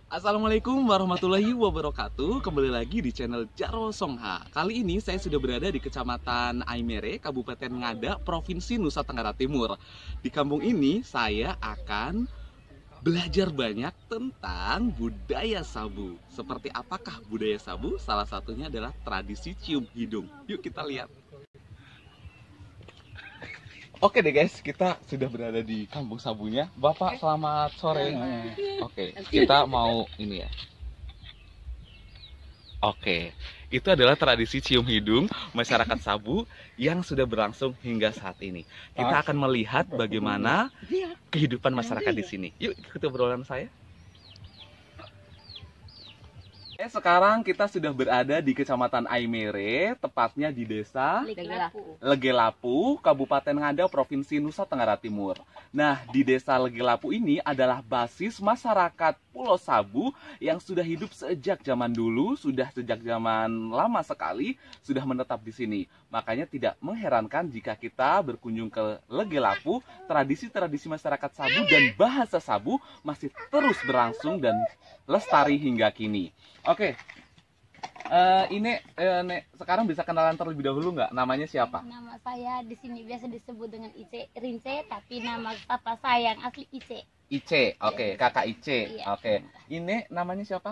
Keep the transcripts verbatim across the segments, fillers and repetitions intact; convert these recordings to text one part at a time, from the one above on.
Assalamualaikum warahmatullahi wabarakatuh. Kembali lagi di channel Jarwo Songha. Kali ini saya sudah berada di Kecamatan Aimere, Kabupaten Ngada, Provinsi Nusa Tenggara Timur. Di kampung ini saya akan belajar banyak tentang budaya sabu. Seperti apakah budaya sabu? Salah satunya adalah tradisi cium hidung. Yuk kita lihat. Oke deh guys, kita sudah berada di kampung sabunya. Bapak, selamat sore. Oke, kita mau ini ya. Oke, itu adalah tradisi cium hidung masyarakat Sabu yang sudah berlangsung hingga saat ini. Kita akan melihat bagaimana kehidupan masyarakat di sini. Yuk ikuti obrolan saya. Eh, sekarang kita sudah berada di Kecamatan Aimere, tepatnya di desa Legelapu. Legelapu, Kabupaten Ngada, Provinsi Nusa Tenggara Timur. Nah, di desa Legelapu ini adalah basis masyarakat Pulau Sabu yang sudah hidup sejak zaman dulu, sudah sejak zaman lama sekali, sudah menetap di sini. Makanya tidak mengherankan jika kita berkunjung ke Legelapu, tradisi-tradisi masyarakat Sabu dan bahasa Sabu masih terus berlangsung dan lestari hingga kini. Oke, uh, ini uh, Nek, sekarang bisa kenalan terlebih dahulu nggak? Namanya siapa? Nama saya di sini biasa disebut dengan Ice Rince, tapi nama papa saya yang asli Ice. Ice, oke, okay. Kakak Ice, Iya. oke. Okay. Ini namanya siapa?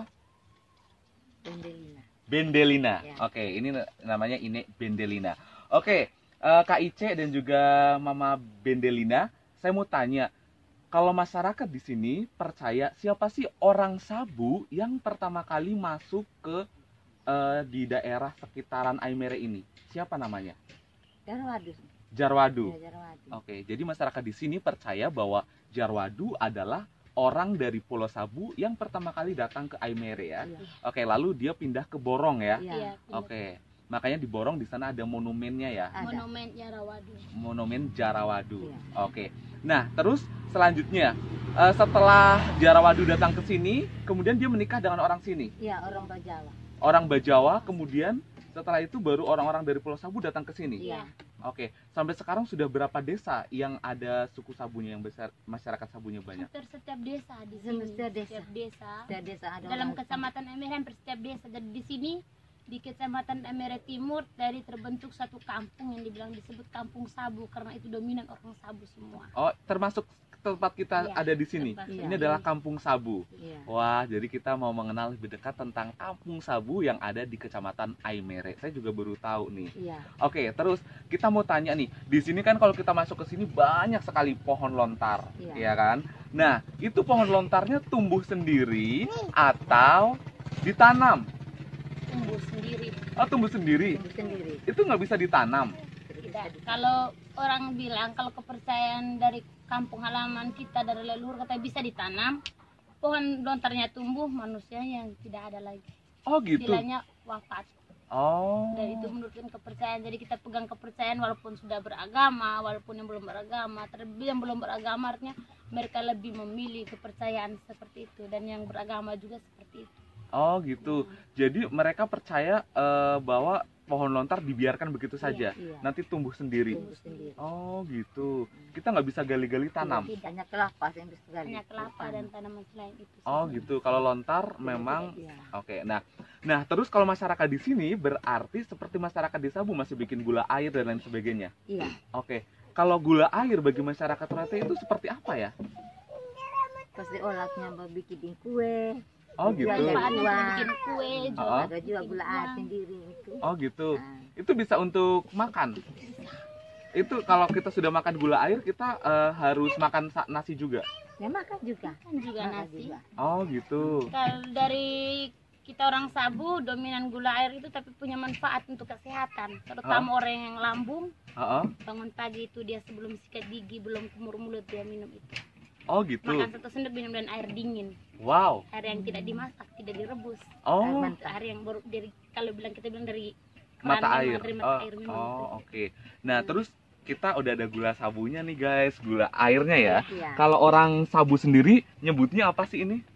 Bendelina. Bendelina, Ya. oke. Okay. Ini namanya Ine Bendelina. Oke, okay. uh, Kak Ice dan juga Mama Bendelina, saya mau tanya. Kalau masyarakat di sini percaya siapa sih orang Sabu yang pertama kali masuk ke uh, di daerah sekitaran Aimere ini? Siapa namanya? Jarwadu. Jarwadu. Ya, Jarwadu. Oke, jadi masyarakat di sini percaya bahwa Jarwadu adalah orang dari Pulau Sabu yang pertama kali datang ke Aimere ya. Ya. Oke, lalu dia pindah ke Borong ya. Ya. Oke. Makanya di Borong di sana ada monumennya ya. Ada. Monumen Jarawadu. Monumen Jarawadu. Ya. Oke. Nah, terus selanjutnya uh, setelah Jarawadu datang ke sini, kemudian dia menikah dengan orang sini. Iya, orang Bajawa. Orang Bajawa, kemudian setelah itu baru orang-orang dari Pulau Sabu datang ke sini. Iya. Oke. Sampai sekarang sudah berapa desa yang ada suku Sabunya yang besar, masyarakat Sabunya banyak? Hampir setiap desa di sini. Setiap desa. Setiap desa. Setiap desa ada Dalam orang. Kecamatan Aimere hampir setiap desa. Jadi di sini di Kecamatan Aimere Timur dari terbentuk satu kampung yang dibilang disebut Kampung Sabu karena itu dominan orang Sabu semua. Oh, termasuk tempat kita Iya, ada di sini. tempat Ini kita. adalah Kampung Sabu. Iya. Wah, jadi kita mau mengenal lebih dekat tentang Kampung Sabu yang ada di Kecamatan Aimere. Saya juga baru tahu nih. Iya. Oke, terus kita mau tanya nih. Di sini kan kalau kita masuk ke sini banyak sekali pohon lontar, Iya. ya kan? Nah, itu pohon lontarnya tumbuh sendiri atau ditanam? Tumbuh sendiri. Oh, tumbuh sendiri. Tumbuh sendiri. Itu nggak bisa ditanam. Tidak. Kalau orang bilang kalau kepercayaan dari kampung halaman kita dari leluhur kata bisa ditanam, pohon lontarnya tumbuh, manusia yang tidak ada lagi. Oh, gitu. Istilahnya wafat. Oh. Dan itu menurutkan kepercayaan. Jadi kita pegang kepercayaan walaupun sudah beragama, walaupun yang belum beragama. Terlebih yang belum beragama artinya mereka lebih memilih kepercayaan seperti itu, dan yang beragama juga seperti itu. Oh, gitu. Jadi mereka percaya eh, bahwa pohon lontar dibiarkan begitu saja, iya. nanti tumbuh sendiri. Tumbuh sendiri. Oh, gitu. Kita nggak bisa gali-gali tanam. Tidak. Hanya kelapa yang bisa gali. Hanya kelapa dan tanaman selain itu. Oh, gitu. Kalau lontar memang Iya. oke. Nah, nah terus kalau masyarakat di sini berarti seperti masyarakat di Sabu masih bikin gula air dan lain sebagainya. Iya. Oke. Kalau gula air bagi masyarakat Rote itu seperti apa ya? Pasti olahnya mau bikin kue. Oh, gitu. Jual dari Manfaatnya uang. untuk bikin kue, jual Oh. Ada juga gula air sendiri itu. Oh, gitu. Nah, Itu bisa untuk makan. Itu kalau kita sudah makan gula air, kita eh, harus makan sa- nasi juga. ya makan juga. kan juga Makan nasi. juga. Oh, gitu. Kalau dari kita orang Sabu dominan gula air itu tapi punya manfaat untuk kesehatan, terutama orang yang lambung. Heeh. Bangun pagi itu dia sebelum sikat gigi, belum kumur mulut dia minum itu. Oh, gitu. Makan satu sendok minum dan air dingin, Wow. air yang tidak dimasak, tidak direbus, Oh, Air mantap. air yang baru dari kalau bilang kita bilang dari mata keran, air. dari mata Oh, air minum oh, itu. oke. Nah, terus kita udah ada gula sabunya nih, guys. Gula airnya ya. Iya. Kalau orang Sabu sendiri nyebutnya apa sih ini?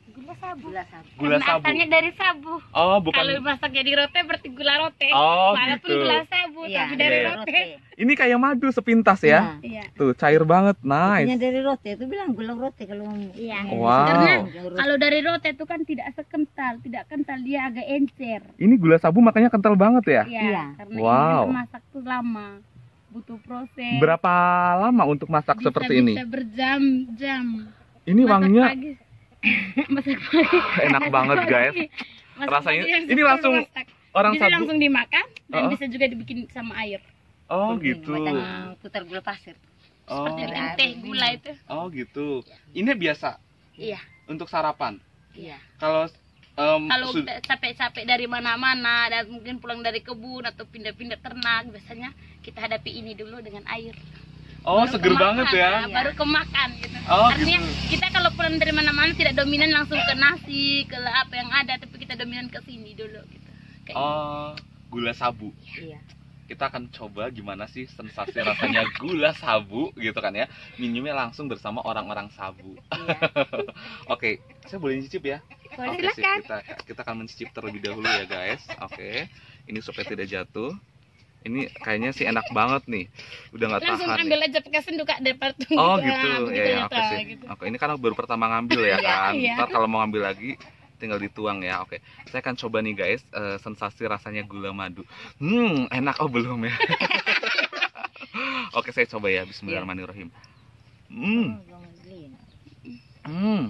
Gula sabu. Gula sabu. Gula Karena sabu. asalnya dari sabu. Oh, bukan. Kalau masak jadi rote berarti gula rote. Oh, Walaupun gitu. gula sabu Iya, tapi dari Iya. rote. Ini kayak madu sepintas ya. Nah, Iya. Tuh, cair banget. makanya Nice. dari rote itu bilang gula rote kalau Iya. Wow. Karena Kalau kalau dari rote itu kan tidak sekental, tidak kental, dia agak encer. Ini gula sabu makanya kental banget ya. Iya. Iya. Karena Wow. ini kan masak tuh lama, butuh proses. Berapa lama untuk masak Bisa- seperti ini? Bisa berjam-jam. Ini Masak wanginya pagi. Masak pagi. enak banget guys. Masak Rasanya- pagi yang ini super langsung masak. Orang bisa sabu. langsung dimakan dan Oh. bisa juga dibikin sama air. Oh kuning, gitu. macam putar gula pasir. Oh. Seperti bikin teh gula itu. Oh gitu. Ini biasa Iya. untuk sarapan. Iya. Kalau em, Kalau su- kita capek-capek dari mana-mana dan mungkin pulang dari kebun atau pindah-pindah ternak, biasanya kita hadapi ini dulu dengan air. oh Baru seger kemakan, banget ya. nah, baru kemakan gitu. Oh, Artinya gitu. kita kalau pulang dari mana-mana tidak dominan langsung ke nasi, ke apa yang ada, tapi kita dominan ke sini dulu gitu. Kayak Oh, gula sabu. Iya. Kita akan coba gimana sih sensasi rasanya gula sabu gitu kan ya. Minumnya langsung bersama orang-orang sabu. Iya. Oke, saya boleh nyicip ya? Boleh, Oke, sip. silakan. kita kita akan mencicip terlebih dahulu ya guys. Oke. Ini supaya tidak jatuh. Ini kayaknya sih enak banget nih. Udah nggak langsung tahan. ambil nih. aja pakai sendok Kak, daripada tunggu Oh kita gitu. begitu Ya, ya, oke nyata, sih. gitu. Oke, ini kan baru pertama ngambil ya Iya, kan. iya. Ntar kalau mau ngambil lagi tinggal dituang ya. Oke. Saya akan coba nih guys, eh, sensasi rasanya gula madu. Hmm, enak oh belum ya. Oke, saya coba ya. Bismillahirrahmanirrahim. Hmm. Oh, jangan beli. Hmm.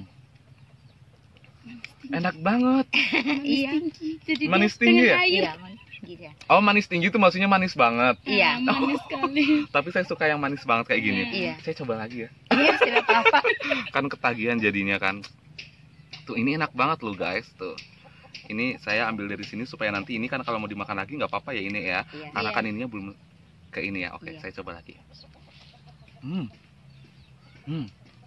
Enak banget. Iya. Jadi dia Manis tinggi setengah ya? air. Iya, manis gitu ya. Oh, manis tinggi itu maksudnya manis banget. Iya. Ah, manis sekali. Tapi saya suka yang manis banget kayak gini. Iya. Saya coba lagi ya. Iya, tidak apa-apa. Kan ketagihan jadinya kan. Tuh ini enak banget loh guys tuh. Ini saya ambil dari sini supaya nanti ini kan kalau mau dimakan lagi nggak apa-apa ya ini ya. Iya. Karena Iya. kan ininya belum ke ini ya. Oke, Iya. saya coba lagi. Hmm. Hmm.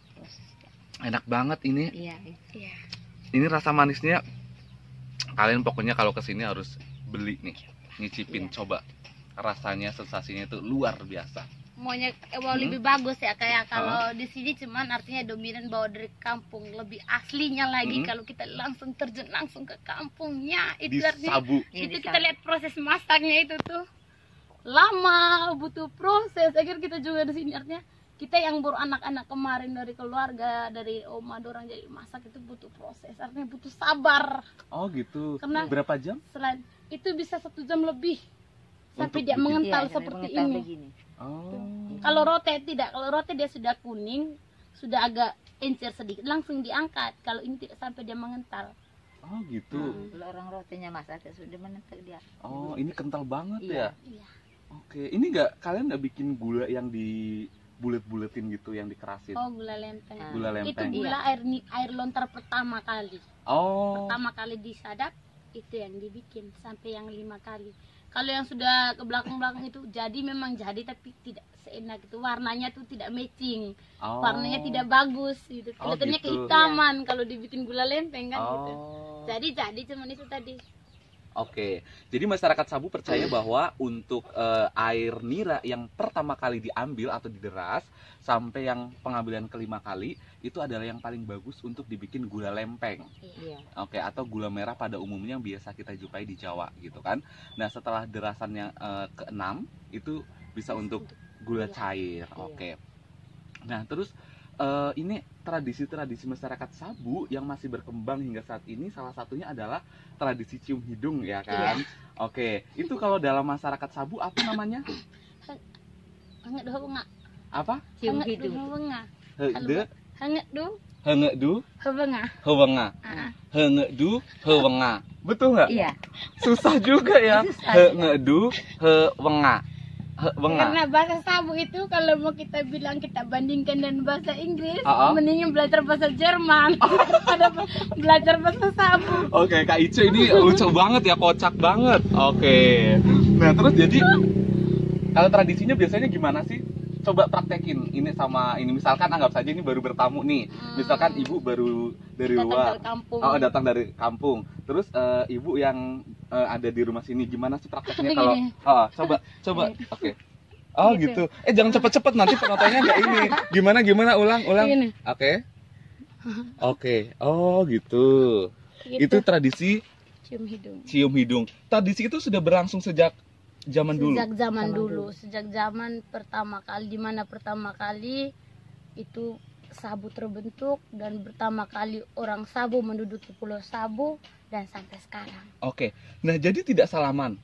Enak banget ini. Iya. Iya. Ini rasa manisnya kalian pokoknya kalau kesini harus beli nih, nyicipin Iya. coba. Rasanya sensasinya itu luar biasa. Maunya eh, mau Hmm. lebih bagus ya kayak kalau di sini cuman artinya dominan bawa dari kampung, lebih aslinya lagi Hmm. kalau kita langsung terjun langsung ke kampungnya Di itu artinya sabu. Iya, itu di kita sabu. lihat proses masaknya itu tuh lama, butuh proses. Akhirnya kita juga di sini artinya kita yang baru anak-anak kemarin dari keluarga dari oma dorang jadi masak itu butuh proses, artinya butuh sabar. Oh gitu. Karena- Berapa jam? Selain itu bisa satu jam lebih Untuk sampai dia bikin- mengental Iya, sampai seperti mengental ini. begini. Oh. Kalau rote tidak, kalau rote dia sudah kuning, sudah agak encer sedikit, langsung diangkat. Kalau ini tidak sampai dia mengental. Oh gitu. Hmm. Kalau orang rotenya masak sudah menentak dia. Oh, ini kental banget Iya. ya. Iya. Oke, ini nggak kalian nggak bikin gula yang di bulet-buletin gitu, yang dikerasin? Oh, gula lempeng. Ah. Gula Itu lempeng. gula air ni- air lontar pertama kali. Oh. Pertama kali disadap itu yang dibikin sampai yang lima kali. Kalau yang sudah ke belakang-belakang itu jadi memang jadi tapi tidak seenak itu, warnanya tuh tidak matching. Oh. Warnanya tidak bagus gitu. Oh, Kelihatannya gitu. kehitaman kalau dibikin gula lempeng kan gitu. Oh. Jadi jadi cuman itu tadi. Oke, jadi masyarakat Sabu percaya bahwa untuk eh, air nira yang pertama kali diambil atau dideras sampai yang pengambilan kelima kali itu adalah yang paling bagus untuk dibikin gula lempeng. Iya. Oke, atau gula merah pada umumnya yang biasa kita jumpai di Jawa gitu kan. Nah, setelah derasan yang eh, keenam itu bisa untuk gula Iya. cair. Iya. Oke. Nah, terus eh, ini tradisi-tradisi masyarakat Sabu yang masih berkembang hingga saat ini salah satunya adalah tradisi cium hidung ya kan. Oke, itu kalau dalam masyarakat Sabu apa namanya? Hangat doh bunga. Apa? Cium Hangat hidung. doh bunga. Hede, Hangat doh hengedu, bunga. hewenga. Ah. Hengedu, hewenga. Betul nggak? Iya. Susah juga ya. Susah. Hengedu, hewenga. Hewenga. Karena bahasa Sabu itu kalau mau kita bilang kita bandingkan dengan bahasa Inggris, Ah, ah. mendingan belajar bahasa Jerman daripada belajar bahasa Sabu. Oke, Kak Ice ini lucu banget ya, kocak banget. Oke. Nah, terus jadi kalau tradisinya biasanya gimana sih? Coba praktekin ini sama ini. Misalkan anggap saja ini baru bertamu nih. Hmm. Misalkan ibu baru dari Datang luar. dari kampung. Oh, datang dari kampung. Terus eh, ibu yang eh, ada di rumah sini gimana sih prakteknya Begini. kalau oh, coba coba. Oke. Oh, gitu. Gitu. Eh, jangan cepet-cepet nanti penontonnya nggak ini. Gimana gimana ulang ulang. Begini. Oke. Oke, oh gitu. Gitu. Itu tradisi Cium hidung. cium hidung. Tradisi itu sudah berlangsung sejak zaman dulu. Sejak zaman Zaman dulu, dulu. sejak zaman pertama kali, di mana pertama kali itu Sabu terbentuk dan pertama kali orang Sabu menduduki Pulau Sabu dan sampai sekarang. Oke, nah jadi tidak salaman.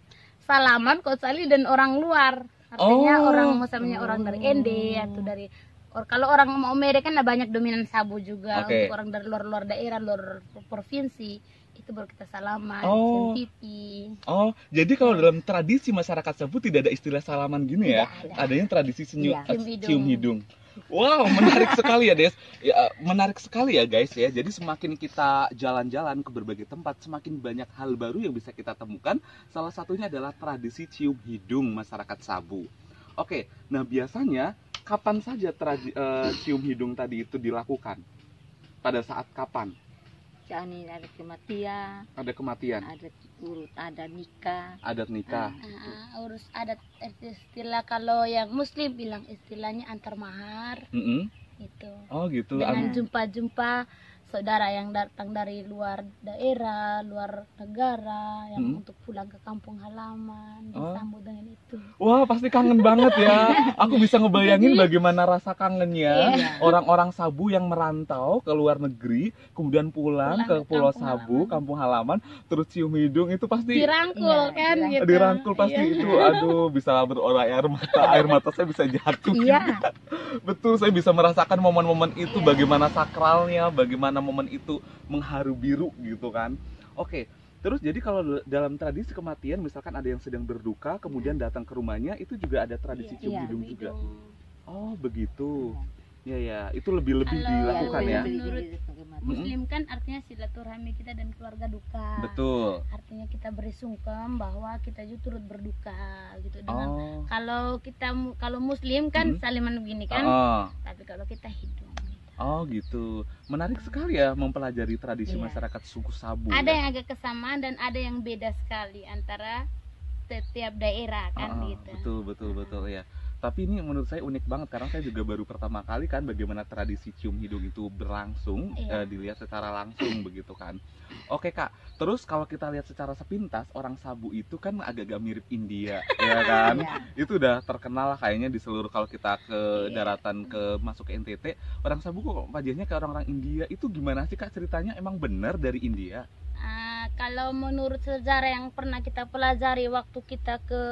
Salaman Kotsali dan orang luar. Artinya Oh. orang misalnya orang dari Ende atau dari or, kalau orang mau Omere kan ada banyak dominan Sabu juga. Oke. Untuk orang dari luar-luar daerah, luar provinsi itu baru kita salaman, Oh. cium pipi. Oh, jadi kalau dalam tradisi masyarakat Sabu tidak ada istilah salaman gini ya? Tidak ada. Adanya tradisi senyu, Iya. eh, Cium hidung. cium hidung. Wow, menarik sekali ya, Des. Ya, menarik sekali ya, guys ya. Jadi semakin kita jalan-jalan ke berbagai tempat, semakin banyak hal baru yang bisa kita temukan. Salah satunya adalah tradisi cium hidung masyarakat Sabu. Oke, nah biasanya kapan saja tradi- eh, cium hidung tadi itu dilakukan? Pada saat kapan? Jani ada kematian, Ada kematian, ada urut, ada nikah. adat nikah. Ah, urus adat istilah kalau yang Muslim bilang istilahnya antar mahar Mm-mm. itu. Oh gitu. Dengan Am- jumpa-jumpa saudara yang datang dari luar daerah, luar negara yang Hmm. untuk pulang ke kampung halaman Oh. disambut dengan itu. Wah, pasti kangen banget ya. Aku bisa ngebayangin bagaimana rasa kangennya Iya. orang-orang Sabu yang merantau ke luar negeri, kemudian pulang, Pulang ke ke Pulau kampung Sabu, halaman. kampung halaman, terus cium hidung itu pasti Dirangkul Iya, kan dirangkul. gitu. dirangkul pasti Iya. itu. Aduh, bisa berolah air mata, air mata saya bisa jatuh. Iya. Betul, saya bisa merasakan momen-momen itu, bagaimana sakralnya, bagaimana momen itu mengharu biru gitu kan. Oke, terus jadi kalau dalam tradisi kematian, misalkan ada yang sedang berduka, kemudian datang ke rumahnya, itu juga ada tradisi Iya, cium iya, hidung Cium juga. hidung. Oh begitu, ya ya, itu lebih-lebih Kalau- dilakukan ya. Menurut Menurut Muslim kan artinya silaturahmi kita dan keluarga duka. Betul. Artinya kita beri sungkem bahwa kita juga turut berduka gitu dengan Oh, kalau kita mu- kalau Muslim kan Hmm. saliman begini kan, oh, tapi kalau kita hidung gitu. oh gitu. Menarik sekali ya mempelajari tradisi Iya. masyarakat suku Sabu. Ada ya. yang agak kesamaan dan ada yang beda sekali antara setiap daerah kan Ah, gitu. betul betul betul ya. Tapi ini menurut saya unik banget karena saya juga baru pertama kali kan bagaimana tradisi cium hidung itu berlangsung, Iya. eh, dilihat secara langsung begitu kan. Oke Kak, terus kalau kita lihat secara sepintas orang Sabu itu kan agak-agak mirip India, ya kan? Iya. Itu udah terkenal lah kayaknya di seluruh kalau kita ke Iya. daratan ke masuk ke N T T, orang Sabu kok wajahnya kayak orang-orang India. Itu gimana sih Kak ceritanya? Emang benar dari India? Ah, kalau menurut sejarah yang pernah kita pelajari waktu kita ke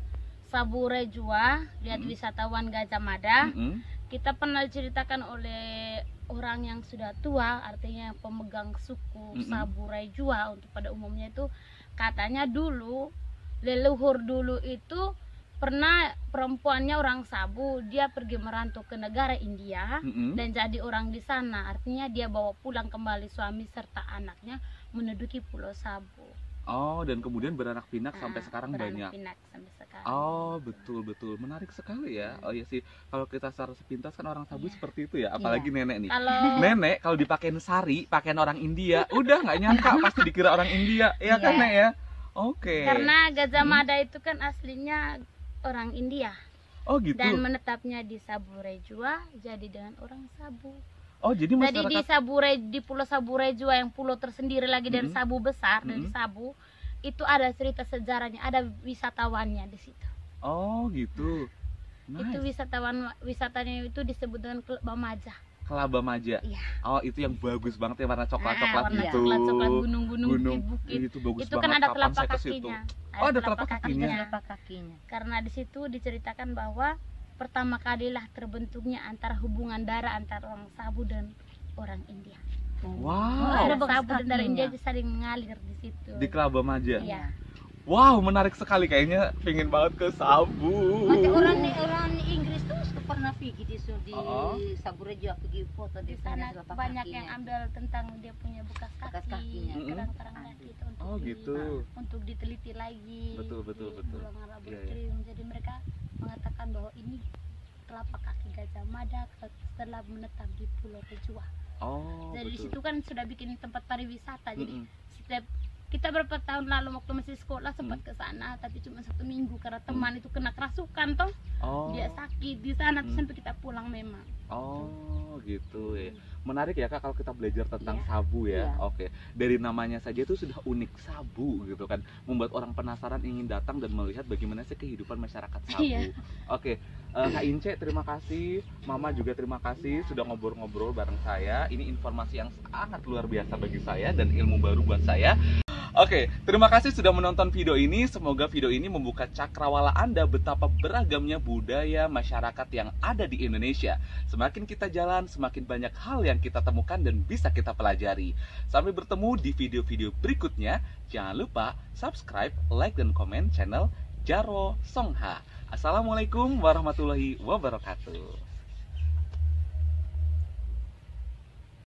Sabu Rejua, lihat Hmm. wisatawan Gajah Mada, Mm-mm. kita pernah diceritakan oleh orang yang sudah tua, artinya pemegang suku Mm-mm. Sabu Rejua untuk pada umumnya itu katanya dulu leluhur dulu itu pernah perempuannya orang Sabu, dia pergi merantau ke negara India Mm-mm. dan jadi orang di sana, artinya dia bawa pulang kembali suami serta anaknya menduduki Pulau Sabu. Oh, dan kemudian beranak pinak sampai Ah, sekarang beranak banyak. pinak sampai sekarang. Oh, betul betul. Menarik sekali ya. Oh iya sih, kalau kita secara sepintas kan orang Sabu Iya. seperti itu ya, apalagi nenek nih. Kalau Nenek kalau dipakein sari, pakaian orang India, udah nggak nyangka pasti dikira orang India, ya kan Iya. Nek ya? Oke. karena Gajah Hmm. Mada itu kan aslinya orang India Oh gitu. dan menetapnya di Sabu Rejua jadi dengan orang Sabu. Oh jadi Jadi di masyarakat. Sabu Re- di Pulau Sabu Rejua yang pulau tersendiri lagi dari Mm-mm. Sabu besar dari Mm-mm. Sabu itu ada cerita sejarahnya, ada wisatawannya di situ. Oh gitu. Itu Nice. wisatawan wisatanya itu disebut dengan Bamaja. Kelaba Maja. Iya. Oh itu yang bagus banget ya warna Ah, coklat-coklat warna gitu. coklat-coklat gunung-gunung Gunung. bukit-bukit. Itu bagus Itu banget. kan ada Kapan telapak saya ke situ? kakinya. Oh, ada telapak kakinya. Telapak kakinya. Karena di situ diceritakan bahwa pertama kalilah terbentuknya antara hubungan darah antara orang Sabu dan orang India. Wow. Air Telapak Sabu dan darah kakinya. India saling mengalir di situ. Di Kelaba Maja. Iya. Wow, menarik sekali kayaknya pingin banget ke Sabu. Ada orang orang Inggris tuh suka pernah pergi di di Oh. Sabu Rejo pergi foto Di di sana sana telapak banyak kakinya. yang ambil tentang dia punya bekas Bekas kaki, kakinya. kerang-kerang kaki itu untuk Oh di- gitu. untuk diteliti lagi. Betul, betul, di betul. ruangan Iya, laboratorium. Jadi mereka mengatakan bahwa ini telapak kaki Gajah Mada setelah menetap di Pulau Rejua. Oh, Dari betul. situ kan sudah bikin tempat pariwisata. Jadi Mm-mm. setiap Kita berapa tahun lalu waktu masih sekolah sempat Hmm. ke sana, tapi cuma satu minggu karena teman itu kena kerasukan toh. Oh. Dia sakit di sana Hmm. sampai kita pulang memang. Oh, gitu ya. Menarik ya Kak kalau kita belajar tentang Iya. sabu ya. Iya. Oke. Dari namanya saja itu sudah unik, sabu gitu kan. Membuat orang penasaran ingin datang dan melihat bagaimana sih kehidupan masyarakat sabu. Iya. Oke. eh, Kak Ince terima kasih, Mama juga terima kasih sudah ngobrol-ngobrol bareng saya. Ini informasi yang sangat luar biasa bagi saya dan ilmu baru buat saya. Oke, terima kasih sudah menonton video ini. Semoga video ini membuka cakrawala Anda betapa beragamnya budaya masyarakat yang ada di Indonesia. Semakin kita jalan, semakin banyak hal yang kita temukan dan bisa kita pelajari. Sampai bertemu di video-video berikutnya. Jangan lupa subscribe, like, dan komen channel Jaro Songha. Assalamualaikum warahmatullahi wabarakatuh.